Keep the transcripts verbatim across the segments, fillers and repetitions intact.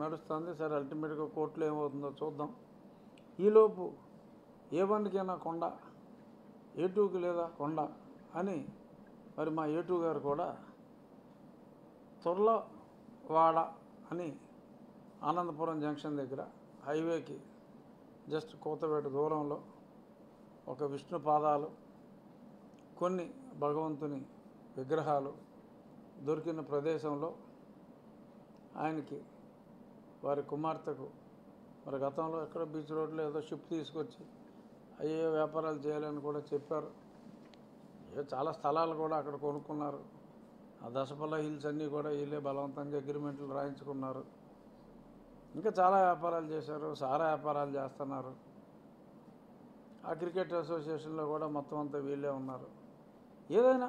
నడుస్తుంది. సరే అల్టిమేట్గా కోర్టులో ఏమవుతుందో చూద్దాం. ఈలోపు ఏ వన్కైనా కొండ, ఏ టూకి లేదా కొండ అని మరి మా ఏ టూ గారు కూడా తొర్లవాడ అని ఆనందపురం జంక్షన్ దగ్గర హైవేకి జస్ట్ కోతవేట దూరంలో ఒక విష్ణు పాదాలు, కొన్ని భగవంతుని విగ్రహాలు దొరికిన ప్రదేశంలో ఆయనకి వారి కుమార్తెకు మరి గతంలో ఎక్కడ బీచ్ రోడ్లో ఏదో షిప్ తీసుకొచ్చి అయ్యే వ్యాపారాలు చేయాలని కూడా చెప్పారు. ఏ చాలా స్థలాలు కూడా అక్కడ కొనుక్కున్నారు. ఆ దశపల్ల హిల్స్ అన్నీ కూడా వీళ్ళే బలవంతంగా అగ్రిమెంట్లు రాయించుకున్నారు. ఇంకా చాలా వ్యాపారాలు చేశారు. సారా వ్యాపారాలు చేస్తున్నారు. ఆ క్రికెట్ అసోసియేషన్లో కూడా మొత్తం అంతా వీళ్ళే ఉన్నారు. ఏదైనా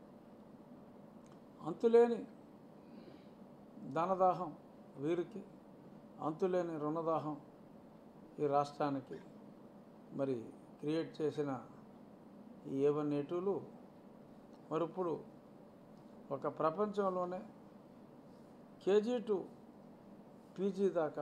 అంతులేని ధనదాహం వీరికి, అంతులేని రుణదాహం ఈ రాష్ట్రానికి మరి క్రియేట్ చేసిన ఈ ఏ వన్ ఏ టూలు మరి ఇప్పుడు ఒక ప్రపంచంలోనే కేజీ టు పీజీ దాకా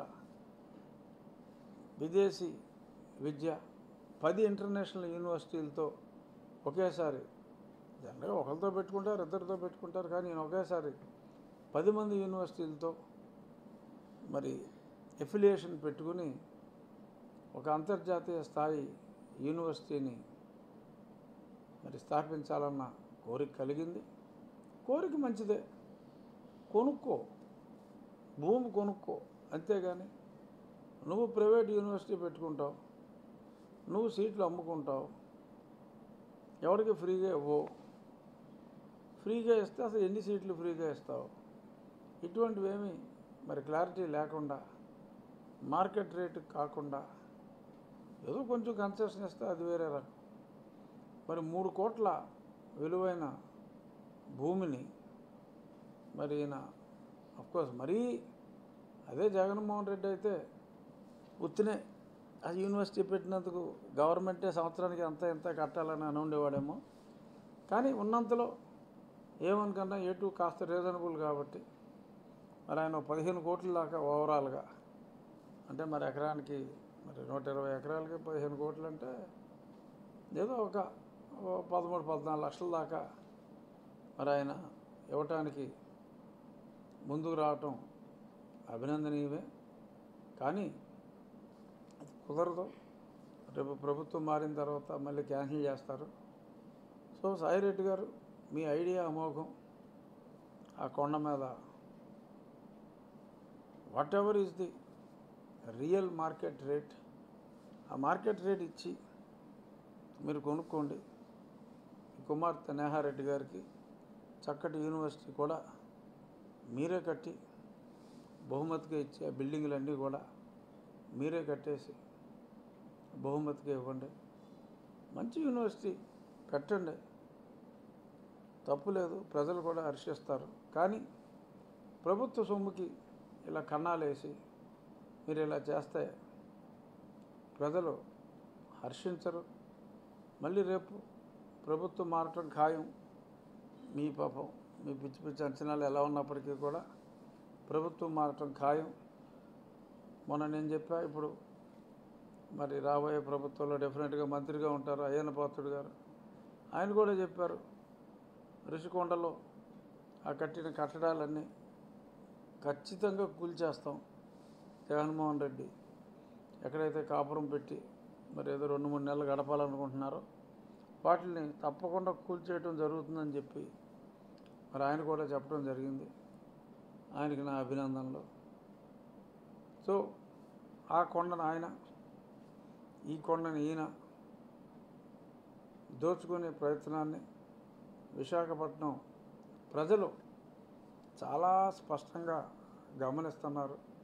విదేశీ విద్య పది ఇంటర్నేషనల్ యూనివర్సిటీలతో ఒకేసారి, జనరల్గా ఒకరితో పెట్టుకుంటారు, ఇద్దరితో పెట్టుకుంటారు, కానీ నేను ఒకేసారి పది మంది యూనివర్సిటీలతో మరి ఎఫిలియేషన్ పెట్టుకుని ఒక అంతర్జాతీయ స్థాయి యూనివర్సిటీని మరి స్థాపించాలన్న కోరిక కలిగింది. కోరిక మంచిదే, కొనుక్కో, భూమి కొనుక్కో, అంతేగాని నువ్వు ప్రైవేట్ యూనివర్సిటీ పెట్టుకుంటావు, నువ్వు సీట్లు అమ్ముకుంటావు, ఎవరికి ఫ్రీగా ఇవ్వవు. ఫ్రీగా ఇస్తే అసలు ఎన్ని సీట్లు ఫ్రీగా ఇస్తావు? ఇటువంటివేమీ మరి క్లారిటీ లేకుండా, మార్కెట్ రేటు కాకుండా ఏదో కొంచెం కన్సెషన్ ఇస్తే అది వేరే రకం. మరి మూడు కోట్ల విలువైన భూమిని మరి ఈయన అఫ్కోర్స్ మరీ అదే జగన్మోహన్ రెడ్డి అయితే ఉత్తినే ఆ యూనివర్సిటీ పెట్టినందుకు గవర్నమెంటే సంవత్సరానికి అంత ఎంత కట్టాలని అని ఉండేవాడేమో. కానీ ఉన్నంతలో ఏమనుకన్నా ఏ టూ కాస్త రీజనబుల్ కాబట్టి మరి ఆయన పదిహేను కోట్ల దాకా ఓవరాల్గా, అంటే మరి ఎకరానికి మరి నూట ఇరవై ఎకరాలకి పదిహేను కోట్లు అంటే ఏదో ఒక పదమూడు పద్నాలుగు లక్షల దాకా మరి ఆయన ఇవ్వటానికి ముందుకు రావటం అభినందనీయమే. కానీ అది కుదరదు. రేపు ప్రభుత్వం మారిన తర్వాత మళ్ళీ క్యాన్సిల్ చేస్తారు. సో సాయిరెడ్డి గారు, మీ ఐడియా అమోఘం. ఆ కొండ మీద whatever is the real market rate, ఆ మార్కెట్ రేట్ ఇచ్చి మీరు కొనుక్కోండి. కుమార్తె నేహారెడ్డి గారికి చక్కటి యూనివర్సిటీ కూడా మీరే కట్టి బహుమతిగా ఇచ్చి ఆ బిల్డింగ్లన్నీ కూడా మీరే కట్టేసి బహుమతిగా ఇవ్వండి. మంచి యూనివర్సిటీ పెట్టండి, తప్పులేదు, ప్రజలు కూడా హర్షిస్తారు. కానీ ప్రభుత్వ సొమ్ముకి ఇలా కన్నాలేసి మీరు ఇలా చేస్తే ప్రజలు హర్షించరు. మళ్ళీ రేపు ప్రభుత్వం మారటం ఖాయం. మీ పాపం మీ పిచ్చి పిచ్చి అంచనాలు ఎలా ఉన్నప్పటికీ కూడా ప్రభుత్వం మారటం ఖాయం. మొన్న నేను చెప్పా, ఇప్పుడు మరి రాబోయే ప్రభుత్వంలో డెఫినెట్గా మంత్రిగా ఉంటారు అయ్యన్న పాత్రుడు గారు. ఆయన కూడా చెప్పారు, ఋషికొండలో ఆ కట్టిన కట్టడాలన్నీ ఖచ్చితంగా కూల్చేస్తాం. జగన్మోహన్ రెడ్డి ఎక్కడైతే కాపురం పెట్టి మరి ఏదో రెండు మూడు నెలలు గడపాలనుకుంటున్నారో వాటిని తప్పకుండా కూల్చేయటం జరుగుతుందని చెప్పి మరి ఆయన కూడా చెప్పడం జరిగింది. ఆయనకి నా అభినందనలు. సో ఆ కొండను ఆయన, ఈ కొండను ఈయన దోచుకునే ప్రయత్నాన్ని విశాఖపట్నం ప్రజలు చాలా స్పష్టంగా గమనిస్తున్నారు.